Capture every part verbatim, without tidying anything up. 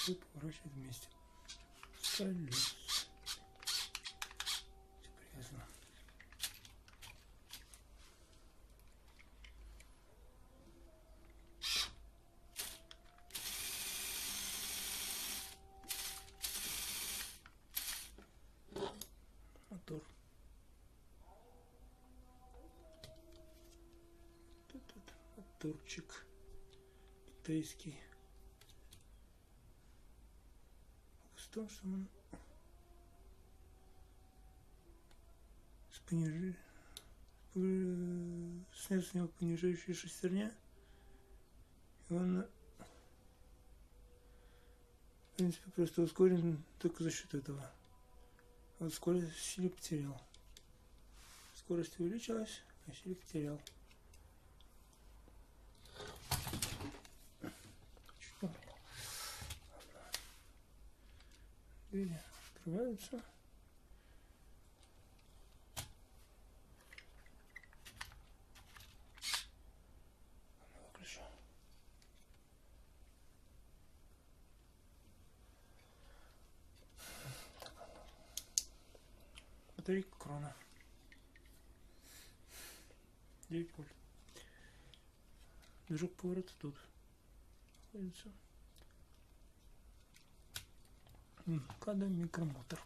и поворачивать вместе. Колес. Привязано. Мотор. Тут, тут моторчик китайский. В том, что он с пониж... снят с него понижающая шестерня, и он, в принципе, просто ускорен только за счет этого. А вот скорость сильно потерял. Скорость увеличилась, а сильно потерял. Двери открываются. Выключу. Батарейка крона. девять вольт. Движок поворота тут находится. Када микромотор.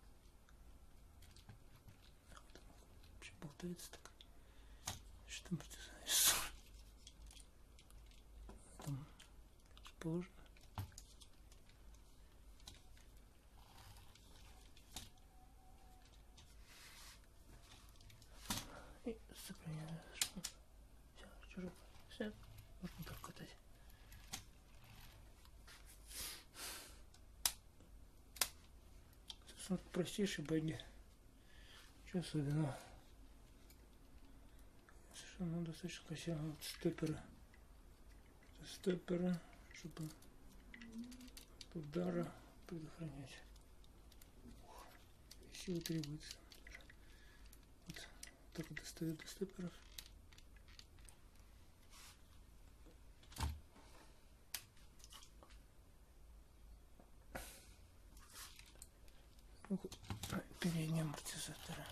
Вообще болтается так. Что там притязается? Там положено. И сохраняю. Все, чужой. Все. Можно так катать. Простейший багги. Ничего особенного. Совершенно достаточно красиво. Вот степеры. Это степеры, чтобы от удара предохранять. Ух, сила требуется. Вот так вот достают до степеров. Передние амортизаторы.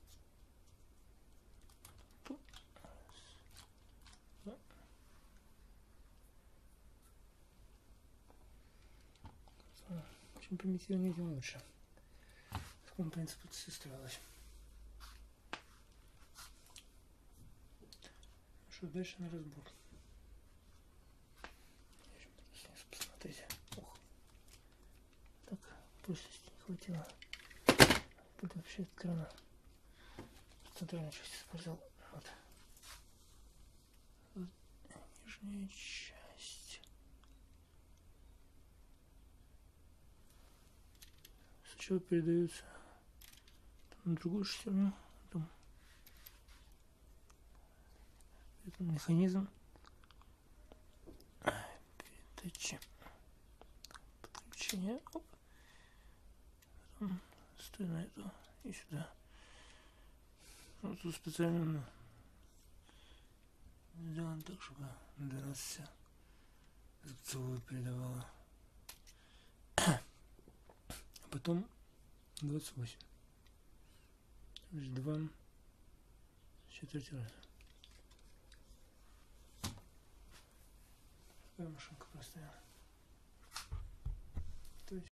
Чем примитивнее, тем лучше. В таком принципе это составилось. Что дальше на разбор? Посмотрите. Ох. Так, прочности не хватило. Тут вообще от крана центральную часть использовал. Вот. Вот нижняя часть. Сначала передается на другую шестерню. Там это механизм передачи подключения. Оп. Потом стоит на эту и сюда. Вот тут специально сделано так, чтобы двенадцать зубцовую передавала. А потом двадцать восемь. То есть два с четверти раза. Такая машинка простая.